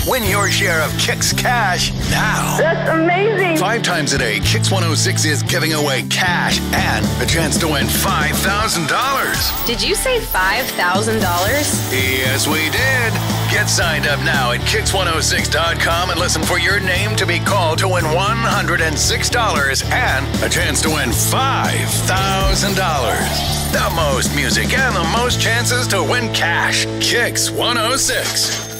Win your share of Kix Cash now. That's amazing. 5 times a day, Kix 106 is giving away cash and a chance to win $5,000. Did you say $5,000? Yes, we did. Get signed up now at Kix106.com and listen for your name to be called to win $106 and a chance to win $5,000. The most music and the most chances to win cash. Kix 106.